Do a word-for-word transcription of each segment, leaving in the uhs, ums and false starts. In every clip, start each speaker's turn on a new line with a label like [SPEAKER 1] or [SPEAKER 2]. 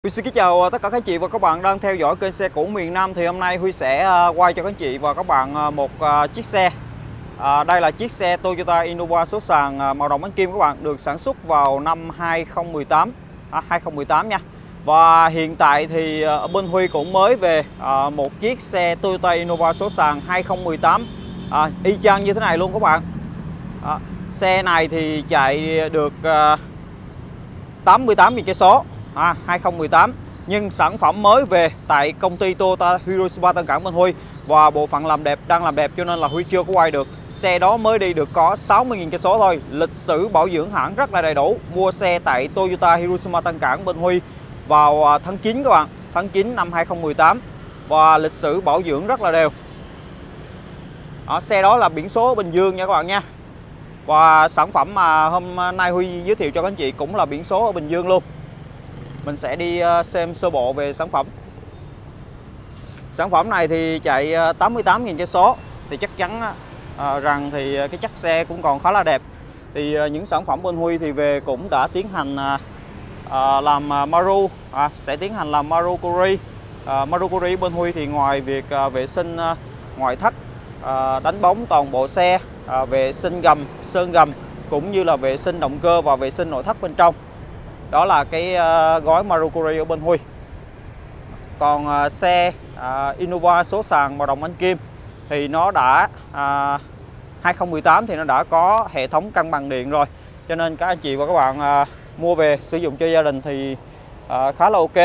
[SPEAKER 1] Huy xin kính chào tất cả các anh chị và các bạn đang theo dõi kênh xe cũ miền Nam. Thì hôm nay Huy sẽ quay cho các anh chị và các bạn một chiếc xe. à, Đây là chiếc xe Toyota Innova số sàn màu đồng ánh kim các bạn, được sản xuất vào năm hai không một tám, à, hai không một tám nha. Và hiện tại thì ở bên Huy cũng mới về à, một chiếc xe Toyota Innova số sàn hai không một tám à, y chang như thế này luôn các bạn. à, Xe này thì chạy được à, tám mươi tám nghìn cây số. À, hai không một tám, nhưng sản phẩm mới về tại công ty Toyota Hiroshima Tân Cảng bên Huy, và bộ phận làm đẹp đang làm đẹp cho nên là Huy chưa có quay được. Xe đó mới đi được có sáu mươi nghìn cây số thôi. Lịch sử bảo dưỡng hãng rất là đầy đủ. Mua xe tại Toyota Hiroshima Tân Cảng bên Huy vào tháng chín các bạn, tháng chín năm hai không một tám, và lịch sử bảo dưỡng rất là đều. Đó, xe đó là biển số Bình Dương nha các bạn nha. Và sản phẩm mà hôm nay Huy giới thiệu cho các anh chị cũng là biển số ở Bình Dương luôn. Mình sẽ đi xem sơ bộ về sản phẩm. Sản phẩm này thì chạy tám mươi tám nghìn cây số, thì chắc chắn à, rằng thì cái chất xe cũng còn khá là đẹp. Thì à, những sản phẩm bên Huy thì về cũng đã tiến hành à, à, làm à, Maru, à, sẽ tiến hành làm Maru Curi. à, Maru Curi bên Huy thì ngoài việc à, vệ sinh à, ngoại thất, à, đánh bóng toàn bộ xe, à, vệ sinh gầm, sơn gầm, cũng như là vệ sinh động cơ và vệ sinh nội thất bên trong. Đó là cái uh, gói Maru Curi ở bên Huy. Còn uh, xe uh, Innova số sàn màu đồng ánh kim thì nó đã uh, hai không một tám thì nó đã có hệ thống cân bằng điện rồi, cho nên các anh chị và các bạn uh, mua về sử dụng cho gia đình thì uh, khá là ok.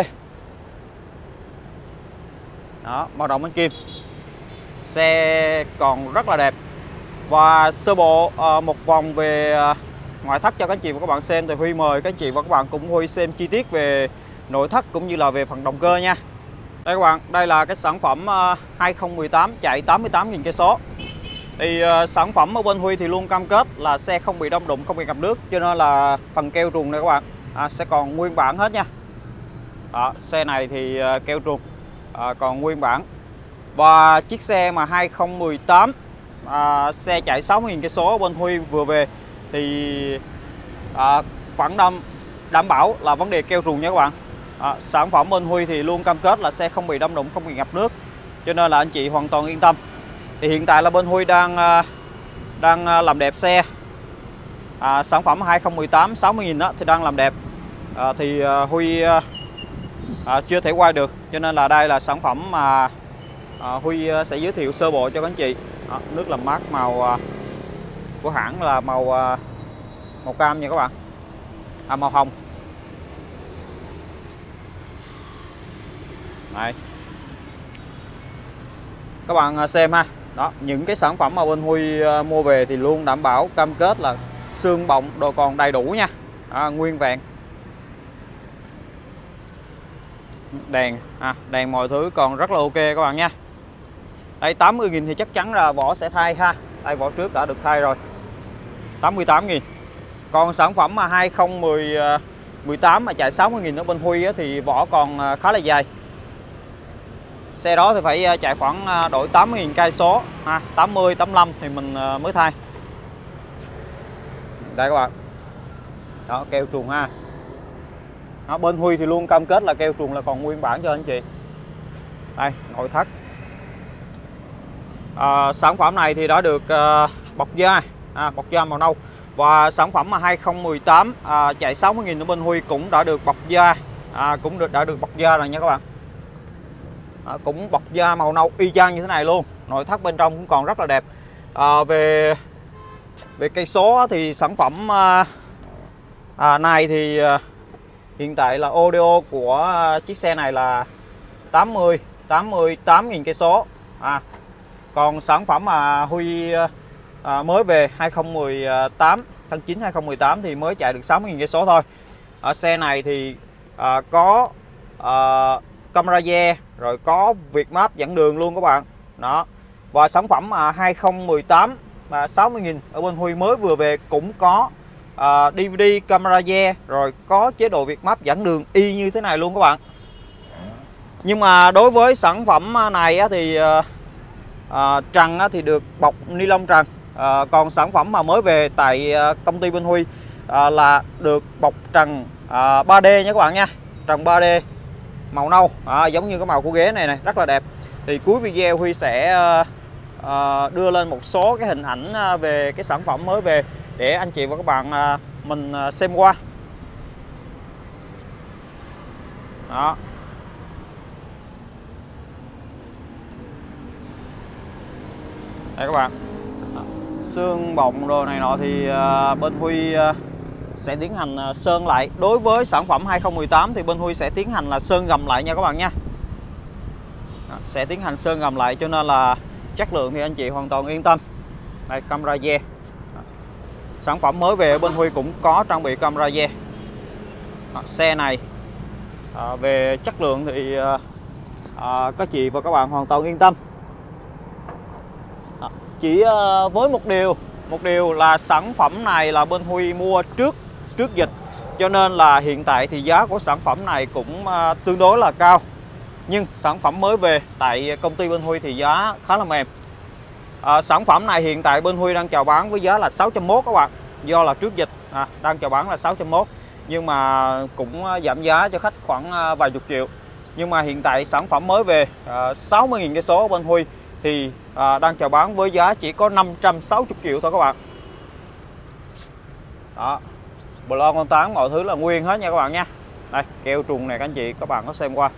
[SPEAKER 1] Đó, màu đồng ánh kim, xe còn rất là đẹp. Và sơ bộ uh, một vòng về uh, ngoại thất cho các anh chị và các bạn xem, thì Huy mời các anh chị và các bạn cùng Huy xem chi tiết về nội thất cũng như là về phần động cơ nha. Đây các bạn, đây là cái sản phẩm hai không một tám chạy tám mươi tám nghìn cây số. Thì uh, sản phẩm ở bên Huy thì luôn cam kết là xe không bị đâm đụng, không bị ngập nước, cho nên là phần keo trùng này các bạn à, sẽ còn nguyên bản hết nha. Đó, xe này thì uh, keo trùng à, còn nguyên bản. Và chiếc xe mà hai không một tám à, xe chạy sáu mươi nghìn cây số ở bên Huy vừa về thì à, phản đâm đảm bảo là vấn đề keo trùng nha các bạn. à, Sản phẩm bên Huy thì luôn cam kết là xe không bị đâm đụng, không bị ngập nước, cho nên là anh chị hoàn toàn yên tâm. Thì hiện tại là bên Huy đang đang làm đẹp xe. à, Sản phẩm hai không một tám sáu mươi nghìn đó thì đang làm đẹp. à, Thì à, Huy à, chưa thể quay được, cho nên là đây là sản phẩm mà à, Huy sẽ giới thiệu sơ bộ cho các anh chị. à, Nước làm mát màu à, của hãng là màu à, màu cam nha các bạn, à màu hồng. Đây, các bạn xem ha. Đó, những cái sản phẩm mà bên Huy mua về thì luôn đảm bảo cam kết là xương bọng đồ còn đầy đủ nha. Đó, nguyên vẹn. Đèn à, đèn mọi thứ còn rất là ok các bạn nha. Đây, tám mươi nghìn thì chắc chắn là vỏ sẽ thay ha. Đây, vỏ trước đã được thay rồi, tám mươi tám nghìn. Còn sản phẩm mà hai không một tám mà chạy sáu mươi nghìn ở bên Huy á, thì vỏ còn khá là dài. Xe đó thì phải chạy khoảng đổi tám mươi nghìn cây số ha, tám mươi, tám mươi lăm thì mình mới thay. Đây các bạn. Đó, keo trùng ha. Đó, bên Huy thì luôn cam kết là keo trùng là còn nguyên bản cho anh chị. Đây, nội thất. À, sản phẩm này thì đã được uh, bọc da, à, bọc da màu nâu. Và sản phẩm mà hai không một tám à, chạy sáu mươi nghìn ở bên Huy cũng đã được bọc da, à, cũng được đã được bọc da rồi nha các bạn. À, cũng bọc da màu nâu y chang như thế này luôn. Nội thất bên trong cũng còn rất là đẹp. à, về về cây số thì sản phẩm à, à, này thì à, hiện tại là audio của à, chiếc xe này là tám mươi, tám mươi tám nghìn cây số. à, Còn sản phẩm mà Huy à, mới về hai không một tám, tháng chín hai không một tám thì mới chạy được sáu mươi nghìn cây số thôi. Ở xe này thì à, có à, camera rear, rồi có Việt Map dẫn đường luôn các bạn. Đó. Và sản phẩm mà hai không một tám mà sáu mươi nghìn ở bên Huy mới vừa về cũng có à, đê vê đê, camera rear, rồi có chế độ Việt Map dẫn đường y như thế này luôn các bạn. Nhưng mà đối với sản phẩm này á, thì à, trần á, thì được bọc ni lông trần. à, Còn sản phẩm mà mới về tại à, công ty bên Huy à, là được bọc trần à, ba D nha các bạn nha. Trần ba D màu nâu, à, giống như cái màu của ghế này này, rất là đẹp. Thì cuối video Huy sẽ à, đưa lên một số cái hình ảnh về cái sản phẩm mới về để anh chị và các bạn à, mình xem qua. Đó. Đây các bạn, xương bọng đồ này nọ thì uh, bên Huy uh, sẽ tiến hành uh, sơn lại. Đối với sản phẩm hai không một tám thì bên Huy sẽ tiến hành là sơn gầm lại nha các bạn nha. Đó, sẽ tiến hành sơn gầm lại, cho nên là chất lượng thì anh chị hoàn toàn yên tâm. Đây, camera re. Sản phẩm mới về bên Huy cũng có trang bị camera re. Đó, xe này uh, về chất lượng thì uh, uh, các chị và các bạn hoàn toàn yên tâm. Chỉ uh, với một điều một điều là sản phẩm này là bên Huy mua trước trước dịch, cho nên là hiện tại thì giá của sản phẩm này cũng uh, tương đối là cao. Nhưng sản phẩm mới về tại công ty bên Huy thì giá khá là mềm. uh, Sản phẩm này hiện tại bên Huy đang chào bán với giá là sáu trăm mốt các bạn. Do là trước dịch à, đang chào bán là sáu trăm mốt, nhưng mà cũng giảm giá cho khách khoảng uh, vài chục triệu. Nhưng mà hiện tại sản phẩm mới về uh, sáu mươi nghìn cây số bên Huy thì à, đang chào bán với giá chỉ có năm trăm sáu mươi triệu thôi các bạn. Đó, bờ lon con tán mọi thứ là nguyên hết nha các bạn nha. Đây, keo trùng này các anh chị các bạn có xem qua.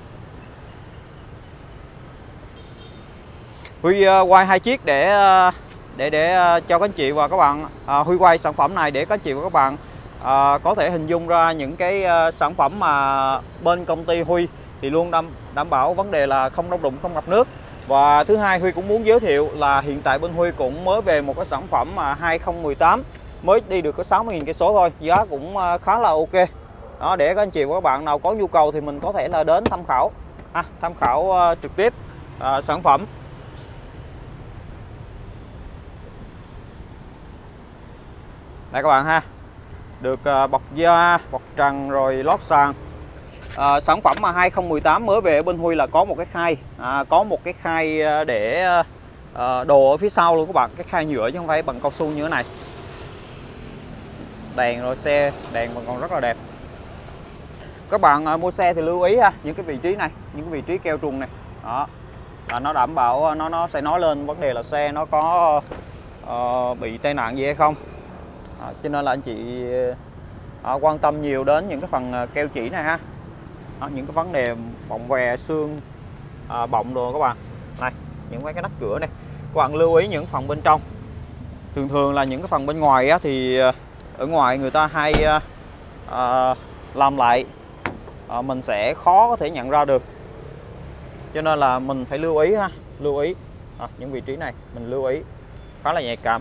[SPEAKER 1] Huy uh, quay hai chiếc để uh, để để uh, cho các anh chị và các bạn uh, Huy quay sản phẩm này để các anh chị và các bạn uh, có thể hình dung ra những cái uh, sản phẩm mà bên công ty Huy thì luôn đảm, đảm bảo vấn đề là không đông đụng, không ngập nước. Và thứ hai, Huy cũng muốn giới thiệu là hiện tại bên Huy cũng mới về một cái sản phẩm mà hai không một tám, mới đi được có sáu mươi nghìn cây số thôi, giá cũng khá là ok. Đó, để các anh chị và các bạn nào có nhu cầu thì mình có thể là đến tham khảo, à, tham khảo uh, trực tiếp uh, sản phẩm. Đây các bạn ha, được uh, bọc da, bọc trần rồi lót sàn. À, sản phẩm mà hai không một tám mới về ở bên Huy là có một cái khay, à, có một cái khay để à, đồ ở phía sau luôn các bạn, cái khay nhựa chứ không phải bằng cao su như thế này. Đèn rồi xe, đèn còn rất là đẹp. Các bạn à, mua xe thì lưu ý ha, những cái vị trí này, những cái vị trí keo trùng này, đó là nó đảm bảo nó nó sẽ nói lên vấn đề là xe nó có uh, bị tai nạn gì hay không. À, cho nên là anh chị à, quan tâm nhiều đến những cái phần keo chỉ này ha. Đó, những cái vấn đề bọng vè, xương, à, bọng đồ các bạn. Này, những cái nắp cửa này, các bạn lưu ý những phần bên trong. Thường thường là những cái phần bên ngoài á, thì ở ngoài người ta hay à, làm lại, à, mình sẽ khó có thể nhận ra được. Cho nên là mình phải lưu ý ha, lưu ý à, những vị trí này mình lưu ý khá là nhạy cảm.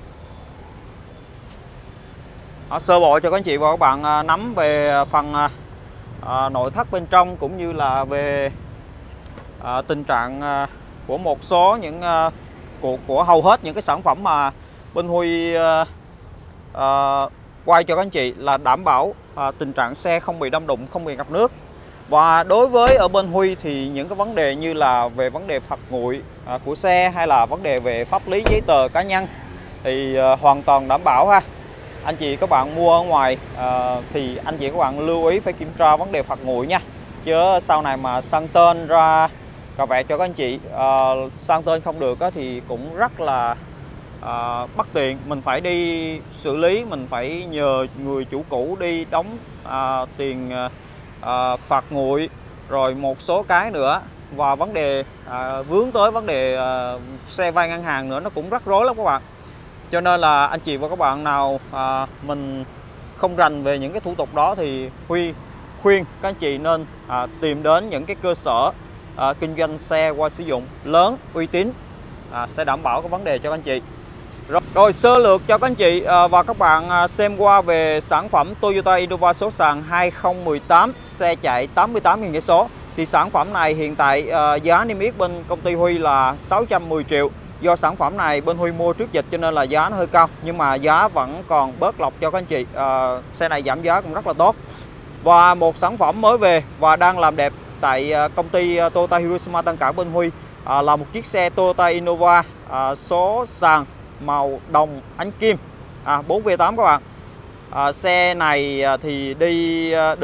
[SPEAKER 1] Đó, sơ bộ cho các anh chị và các bạn à, nắm về phần à, À, nội thất bên trong cũng như là về à, tình trạng à, của một số những à, của, của hầu hết những cái sản phẩm mà bên Huy à, à, quay cho các anh chị là đảm bảo à, tình trạng xe không bị đâm đụng, không bị ngập nước. Và đối với ở bên Huy thì những cái vấn đề như là về vấn đề phạt nguội à, của xe hay là vấn đề về pháp lý giấy tờ cá nhân thì à, hoàn toàn đảm bảo ha. Anh chị các bạn mua ở ngoài à, thì anh chị các bạn lưu ý phải kiểm tra vấn đề phạt nguội nha, chứ sau này mà sang tên ra cà vẹt cho các anh chị à, sang tên không được á, thì cũng rất là à, bất tiện. Mình phải đi xử lý, mình phải nhờ người chủ cũ đi đóng à, tiền à, phạt nguội rồi một số cái nữa. Và vấn đề à, vướng tới vấn đề à, xe vay ngân hàng nữa, nó cũng rắc rối lắm các bạn. Cho nên là anh chị và các bạn nào à, mình không rành về những cái thủ tục đó thì Huy khuyên các anh chị nên à, tìm đến những cái cơ sở à, kinh doanh xe qua sử dụng lớn, uy tín, à, sẽ đảm bảo cái vấn đề cho các anh chị. Rồi, rồi sơ lược cho các anh chị à, và các bạn à, xem qua về sản phẩm Toyota Innova số sàn hai không một tám, xe chạy tám mươi tám nghìn cây số. Thì sản phẩm này hiện tại à, giá niêm yết bên công ty Huy là sáu trăm mười triệu. Do sản phẩm này bên Huy mua trước dịch cho nên là giá nó hơi cao, nhưng mà giá vẫn còn bớt lọc cho các anh chị. à, Xe này giảm giá cũng rất là tốt. Và một sản phẩm mới về và đang làm đẹp tại công ty Toyota Hiroshima Tân Cảng bên Huy à, là một chiếc xe Toyota Innova à, số sàn màu đồng ánh kim, à, bốn V tám các bạn. à, Xe này thì đi được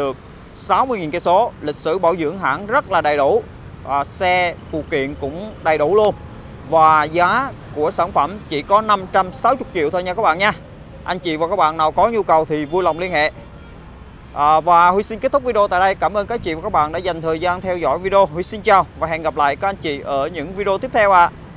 [SPEAKER 1] sáu mươi nghìn cây số, lịch sử bảo dưỡng hãng rất là đầy đủ, à, xe phụ kiện cũng đầy đủ luôn. Và giá của sản phẩm chỉ có năm trăm sáu mươi triệu thôi nha các bạn nha. Anh chị và các bạn nào có nhu cầu thì vui lòng liên hệ. à, Và Huy xin kết thúc video tại đây. Cảm ơn các chị và các bạn đã dành thời gian theo dõi video. Huy xin chào và hẹn gặp lại các anh chị ở những video tiếp theo ạ. À.